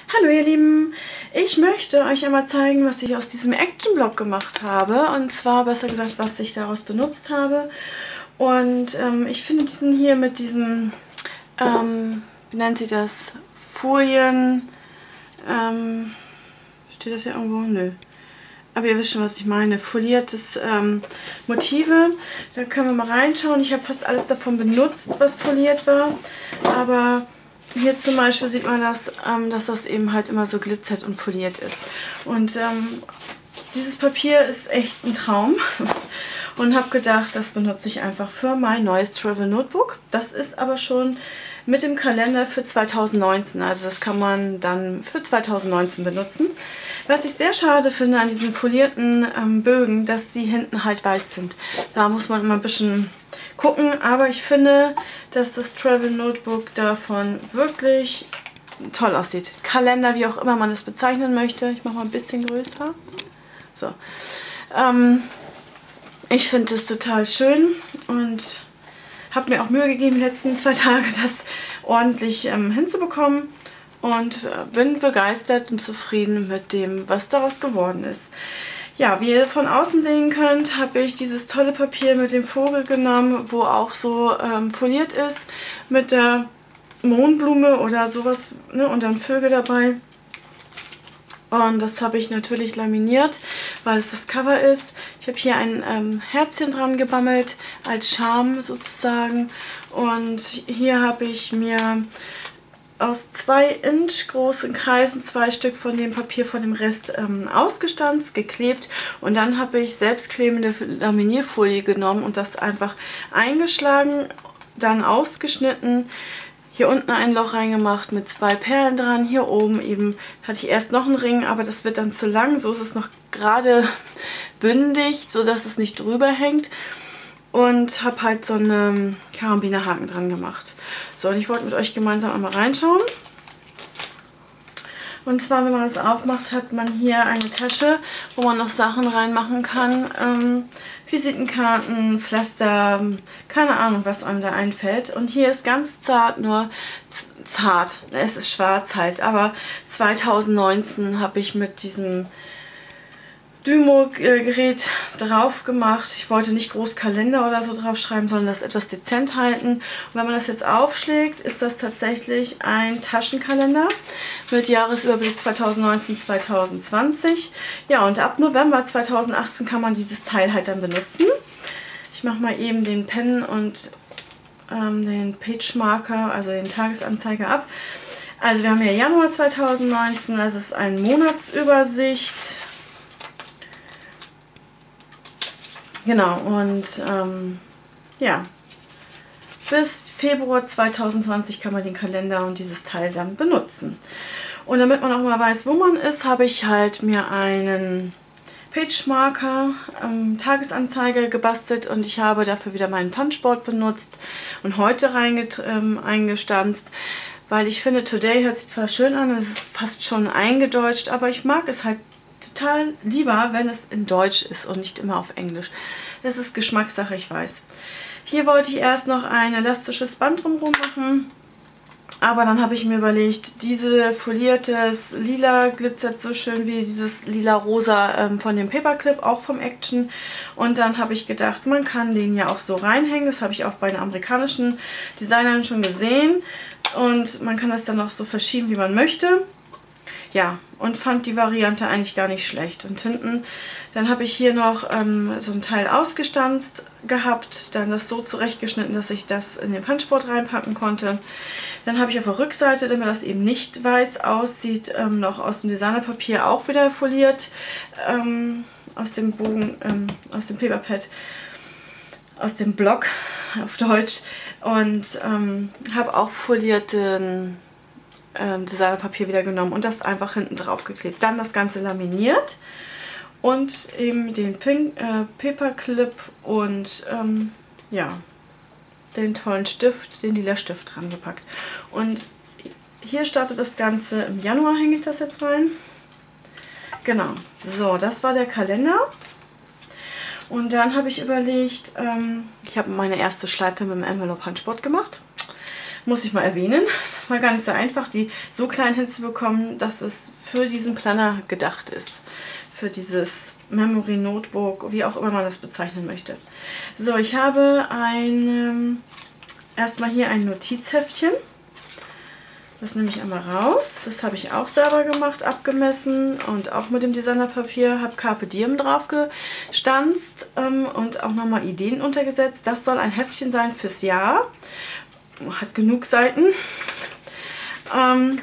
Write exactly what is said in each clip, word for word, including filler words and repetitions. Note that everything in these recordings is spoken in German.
Hallo ihr Lieben, ich möchte euch einmal zeigen, was ich aus diesem Action-Block gemacht habe. Und zwar, besser gesagt, was ich daraus benutzt habe. Und ähm, ich finde diesen hier mit diesem, ähm, wie nennt sich das, Folien, ähm, steht das hier irgendwo? Nö. Aber ihr wisst schon, was ich meine. Foliertes ähm, Motive. Da können wir mal reinschauen. Ich habe fast alles davon benutzt, was foliert war. Aber hier zum Beispiel sieht man das, ähm, dass das eben halt immer so glitzert und foliert ist. Und ähm, dieses Papier ist echt ein Traum. Und habe gedacht, das benutze ich einfach für mein neues Travel Notebook. Das ist aber schon mit dem Kalender für zweitausendneunzehn. Also das kann man dann für zweitausendneunzehn benutzen. Was ich sehr schade finde an diesen folierten ähm, Bögen, dass die hinten halt weiß sind. Da muss man immer ein bisschen gucken. Aber ich finde, dass das Travel Notebook davon wirklich toll aussieht. Kalender, wie auch immer man es bezeichnen möchte. Ich mache mal ein bisschen größer. So. Ähm, ich finde das total schön und habe mir auch Mühe gegeben, die letzten zwei Tage das ordentlich ähm, hinzubekommen. Und äh, bin begeistert und zufrieden mit dem, was daraus geworden ist. Ja, wie ihr von außen sehen könnt, habe ich dieses tolle Papier mit dem Vogel genommen, wo auch so ähm, foliert ist mit der Mohnblume oder sowas, ne, und dann Vögel dabei. Und das habe ich natürlich laminiert, weil es das Cover ist. Ich habe hier ein ähm, Herzchen dran gebammelt, als Charme sozusagen. Und hier habe ich mir aus zwei Inch großen Kreisen zwei Stück von dem Papier von dem Rest ähm, ausgestanzt, geklebt. Und dann habe ich selbstklebende Laminierfolie genommen und das einfach eingeschlagen, dann ausgeschnitten. Hier unten ein Loch reingemacht mit zwei Perlen dran. Hier oben eben hatte ich erst noch einen Ring, aber das wird dann zu lang. So ist es noch gerade bündig, sodass es nicht drüber hängt. Und habe halt so einen Karabinerhaken dran gemacht. So, und ich wollte mit euch gemeinsam einmal reinschauen. Und zwar, wenn man das aufmacht, hat man hier eine Tasche, wo man noch Sachen reinmachen kann. Ähm, Visitenkarten, Pflaster, keine Ahnung, was einem da einfällt. Und hier ist ganz zart, nur zart. Es ist schwarz halt, aber zweitausendneunzehn habe ich mit diesem Dymo-Gerät drauf gemacht. Ich wollte nicht groß Kalender oder so drauf schreiben, sondern das etwas dezent halten. Und wenn man das jetzt aufschlägt, ist das tatsächlich ein Taschenkalender mit Jahresüberblick zweitausendneunzehn zweitausendzwanzig. Ja, und ab November zweitausendachtzehn kann man dieses Teil halt dann benutzen. Ich mache mal eben den Pen und ähm, den Page Marker, also den Tagesanzeiger ab. Also wir haben hier Januar zweitausendneunzehn, das ist eine Monatsübersicht. Genau, und ähm, ja, bis Februar zweitausendzwanzig kann man den Kalender und dieses Teil dann benutzen. Und damit man auch mal weiß, wo man ist, habe ich halt mir einen Page Marker, ähm, Tagesanzeiger gebastelt und ich habe dafür wieder meinen Punchboard benutzt und heute ähm, eingestanzt, weil ich finde, Today hört sich zwar schön an, es ist fast schon eingedeutscht, aber ich mag es halt total lieber, wenn es in Deutsch ist und nicht immer auf Englisch. Das ist Geschmackssache, ich weiß. Hier wollte ich erst noch ein elastisches Band drumherum machen, aber dann habe ich mir überlegt, diese foliertes Lila glitzert so schön wie dieses lila-rosa ähm, von dem Paperclip, auch vom Action. Und dann habe ich gedacht, man kann den ja auch so reinhängen. Das habe ich auch bei den amerikanischen Designern schon gesehen. Und man kann das dann auch so verschieben, wie man möchte. Ja, und fand die Variante eigentlich gar nicht schlecht. Und hinten, dann habe ich hier noch ähm, so ein Teil ausgestanzt gehabt, dann das so zurechtgeschnitten, dass ich das in den Punchboard reinpacken konnte. Dann habe ich auf der Rückseite, damit das eben nicht weiß aussieht, ähm, noch aus dem Designerpapier auch wieder foliert, ähm, aus dem Bogen, ähm, aus dem Paperpad, aus dem Block auf Deutsch. Und ähm, habe auch folierten Designerpapier wieder genommen und das einfach hinten drauf geklebt. Dann das Ganze laminiert und eben den Pink, äh, Paperclip und ähm, ja, den tollen Stift, den lila Stift dran gepackt. Und hier startet das Ganze im Januar, hänge ich das jetzt rein. Genau, so, das war der Kalender. Und dann habe ich überlegt, ähm, ich habe meine erste Schleife mit dem Envelope Punchboard gemacht. muss ich mal erwähnen. Das war gar nicht so einfach, die so klein hinzubekommen, dass es für diesen Planner gedacht ist. Für dieses Memory Notebook, wie auch immer man das bezeichnen möchte. So, ich habe ein, ähm, erstmal hier ein Notizheftchen. Das nehme ich einmal raus. Das habe ich auch selber gemacht, abgemessen und auch mit dem Designerpapier. Habe Carpe Diem drauf gestanzt ähm, und auch nochmal Ideen untergesetzt. Das soll ein Heftchen sein fürs Jahr. Hat genug Seiten. Ähm,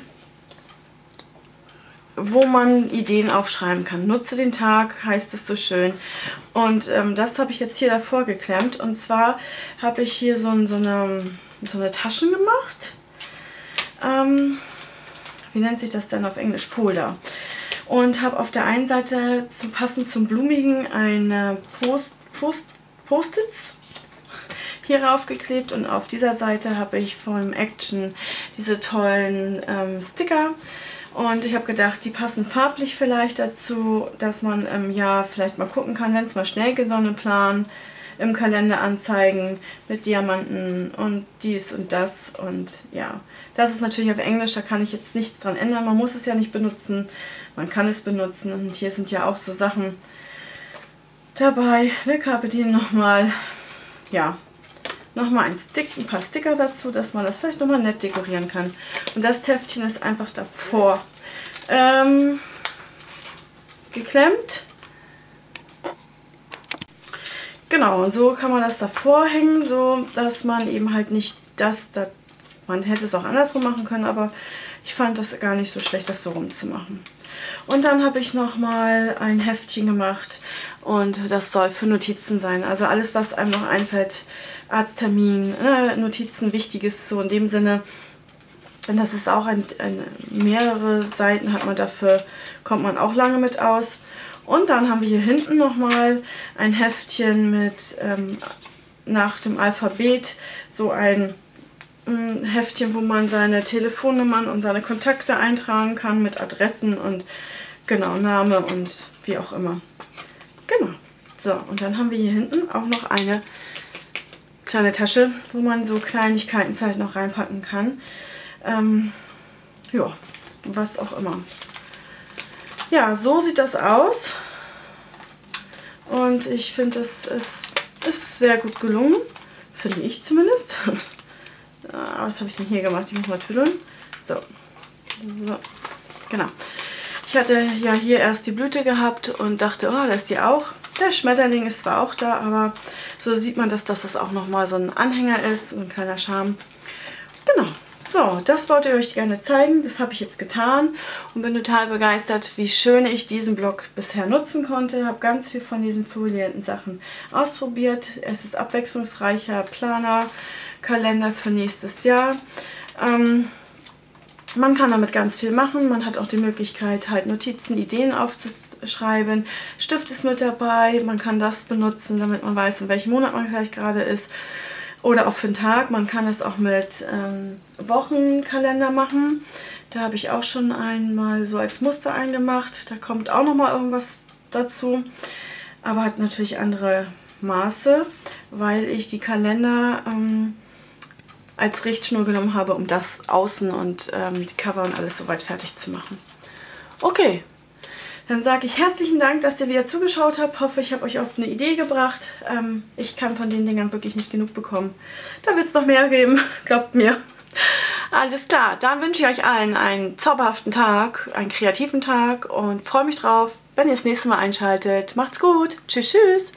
wo man Ideen aufschreiben kann. Nutze den Tag, heißt es so schön. Und ähm, das habe ich jetzt hier davor geklemmt. Und zwar habe ich hier so, ein, so, eine, so eine Taschen gemacht. Ähm, wie nennt sich das denn auf Englisch? Folder. Und habe auf der einen Seite zu, passend zum Blumigen eine Post, Post, Post-its hier raufgeklebt und auf dieser Seite habe ich vom Action diese tollen ähm, Sticker. Und ich habe gedacht, die passen farblich vielleicht dazu, dass man im Jahr vielleicht mal gucken kann, wenn es mal schnell geht, so einen Plan im Kalender anzeigen mit Diamanten und dies und das. Und ja, das ist natürlich auf Englisch, da kann ich jetzt nichts dran ändern. Man muss es ja nicht benutzen, man kann es benutzen. Und hier sind ja auch so Sachen dabei. Ne, Carpe Diem nochmal, ja, nochmal ein, Stick, ein paar Sticker dazu, dass man das vielleicht nochmal nett dekorieren kann. Und das Heftchen ist einfach davor ähm, geklemmt. Genau, und so kann man das davor hängen, so dass man eben halt nicht das, da, man hätte es auch andersrum machen können, aber ich fand das gar nicht so schlecht, das so rumzumachen. Und dann habe ich nochmal ein Heftchen gemacht und das soll für Notizen sein. Also alles, was einem noch einfällt, Arzttermin, äh, Notizen, Wichtiges, so in dem Sinne. Und das ist auch ein, ein, mehrere Seiten hat man dafür, kommt man auch lange mit aus. Und dann haben wir hier hinten nochmal ein Heftchen mit ähm, nach dem Alphabet, so ein ähm, Heftchen, wo man seine Telefonnummern und seine Kontakte eintragen kann mit Adressen und genau Name und wie auch immer. Genau. So, und dann haben wir hier hinten auch noch eine kleine Tasche, wo man so Kleinigkeiten vielleicht noch reinpacken kann. Ähm, ja, was auch immer. Ja, so sieht das aus. Und ich finde, es ist, ist sehr gut gelungen. Finde ich zumindest. Was habe ich denn hier gemacht? Ich muss mal tüdeln. So. So. Genau. Ich hatte ja hier erst die Blüte gehabt und dachte, oh, da ist die auch. Der Schmetterling ist zwar auch da, aber so sieht man, dass das auch nochmal so ein Anhänger ist, ein kleiner Charme. Genau. So, das wollte ich euch gerne zeigen. Das habe ich jetzt getan und bin total begeistert, wie schön ich diesen Blog bisher nutzen konnte. Habe ganz viel von diesen folierten Sachen ausprobiert. Es ist abwechslungsreicher Planer, Kalender für nächstes Jahr. Ähm, man kann damit ganz viel machen. Man hat auch die Möglichkeit, halt Notizen, Ideen aufzuschreiben. Stift ist mit dabei. Man kann das benutzen, damit man weiß, in welchem Monat man vielleicht gerade ist. Oder auch für den Tag. Man kann es auch mit ähm, Wochenkalender machen. Da habe ich auch schon einmal so als Muster eingemacht. Da kommt auch noch mal irgendwas dazu. Aber hat natürlich andere Maße, weil ich die Kalender ähm, als Richtschnur genommen habe, um das außen und ähm, die Cover und alles soweit fertig zu machen. Okay. Dann sage ich herzlichen Dank, dass ihr wieder zugeschaut habt. Hoffe, ich habe euch auf eine Idee gebracht. Ähm, ich kann von den Dingern wirklich nicht genug bekommen. Da wird es noch mehr geben, glaubt mir. Alles klar, dann wünsche ich euch allen einen zauberhaften Tag, einen kreativen Tag und freue mich drauf, wenn ihr das nächste Mal einschaltet. Macht's gut. Tschüss, tschüss.